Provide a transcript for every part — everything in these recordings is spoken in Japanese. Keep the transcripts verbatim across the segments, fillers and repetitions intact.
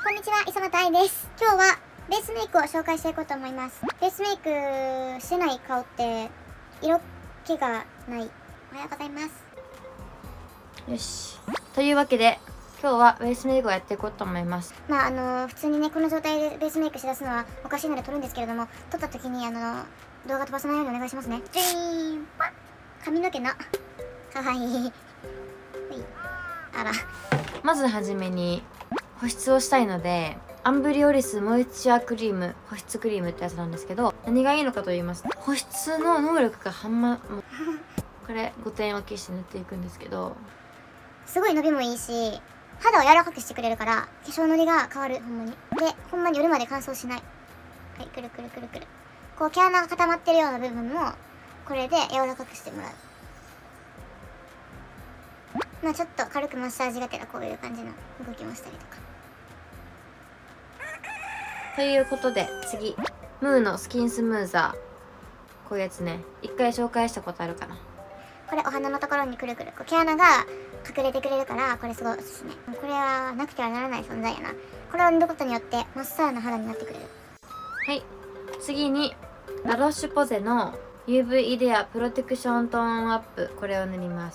こんにちは、磯本愛です。今日はベースメイクを紹介していこうと思います。ベースメイクしてない顔って色気がない。おはようございます。 よし。というわけで今日はベースメイクをやっていこうと思います。 まああのー、普通にねこの状態でベースメイクしだすのはおかしいので撮るんですけれども、撮った時にあのー、動画飛ばさないようにお願いしますね。ジーンパッ髪の毛のかわいいあら、 まずはじめに保湿をしたいので、アンブリオリスモイスチャークリーム保湿クリームってやつなんですけど、何がいいのかと言いますと、保湿の能力が半端もうこれごてん分けして塗っていくんですけど、 すごい伸びもいいし肌を柔らかくしてくれるから化粧のりが変わる。ほんまにでほんまに夜まで乾燥しない。はい、くるくるくるくる、こう毛穴が固まってるような部分もこれで柔らかくしてもらう。まあちょっと軽くマッサージがてらこういう感じの動きもしたりとか。 ということで次、ムーのスキンスムーザー、こういうやつね、一回紹介したことあるかな。 これお花のところにくるくるこう毛穴が隠れてくれるから、これすごいおすすめ。これはなくてはならない存在やな。これを塗ることによって真っさらな肌になってくれる。 はい、次にラロッシュポゼの ユーブイ イデアプロテクショントーンアップ、これを塗ります。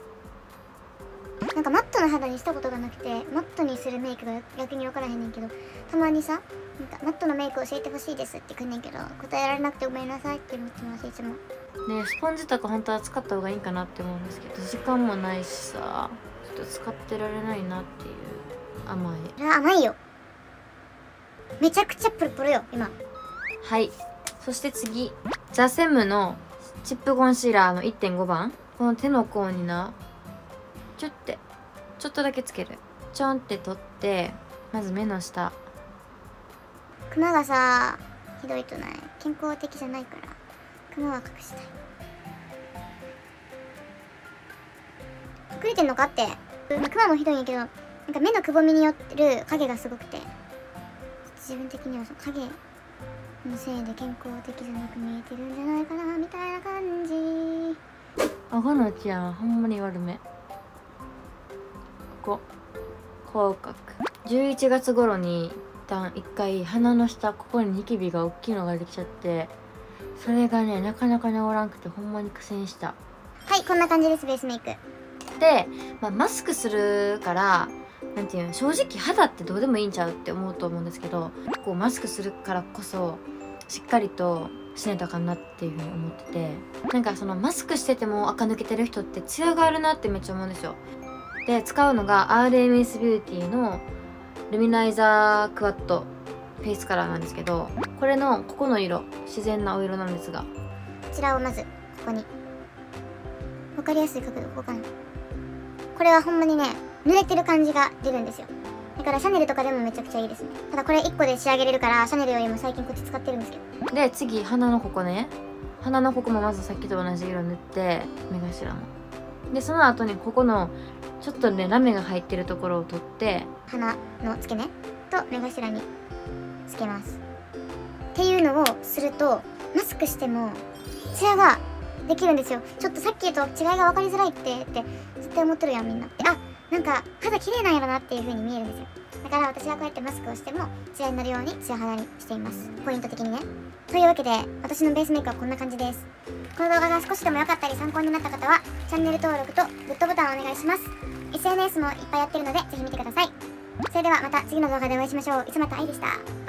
なんかマットな肌にしたことがなくて、マットにするメイクが逆に分からへんねんけど、たまにさ、なんかマットのメイク教えてほしいですって来んねんけど、答えられなくてごめんなさいって思ってます、いつも。 ね、スポンジとか本当は使った方がいいかなって思うんですけど、時間もないしさ、ちょっと使ってられないなっていう。甘い。 これは甘いよ。めちゃくちゃプルプルよ今。 はい、そして次、ザ・セムのチップコンシーラーの いってんご 番、この手の甲になちょってちょっとだけつける。ちょんって取って、まず目の下。 クマがさひどいとない、健康的じゃないからクマは隠したい。隠れてんのかって。クマもひどいんやけど、なんか目のくぼみによってる影がすごくて、自分的にはその影のせいで健康的じゃなく見えてるんじゃないかなみたいな感じ。 顎の内はほんまに悪め。ここ口角、じゅういちがつ頃に一旦一回鼻の下ここにニキビが大きいのができちゃって、それがねなかなか治らんくてほんまに苦戦した。 はい、こんな感じです、ベースメイクで、まあ、マスクするからなんていうの、正直肌ってどうでもいいんちゃうって思うと思うんですけど、こうマスクするからこそしっかりとしないとあかんなっていうふうに思ってて、なんかそのマスクしてても垢抜けてる人ってツヤがあるなってめっちゃ思うんですよ。で使うのが アールエムエス ビューティーのルミナイザークワットフェイスカラーなんですけど、これのここの色自然なお色なんですが、こちらをまずここに分かりやすい角度、ここかな。これはほんまにね濡れてる感じが出るんですよ。だからシャネルとかでもめちゃくちゃいいですね。ただこれいっこで仕上げれるからシャネルよりも最近こっち使ってるんですけど。 で次、鼻のここね、鼻のここもまずさっきと同じ色塗って、目頭も。でその後にここのちょっとねラメが入ってるところを取って、 鼻の付け根と目頭につけますっていうのをすると、マスクしてもツヤができるんですよ。ちょっとさっきと違いが分かりづらいってって絶対思ってるやんみんな。あ、なんか肌綺麗なんやろなっていう風に見えるんですよ。だから私はこうやってマスクをしてもツヤになるようにツヤ肌にしています、ポイント的にね。というわけで私のベースメイクはこんな感じです。この動画が少しでも良かったり参考になった方はチャンネル登録とグッドボタンをお願いします。 エスエヌエス もいっぱいやってるのでぜひ見てください。それではまた次の動画でお会いしましょう。いつまた愛でした。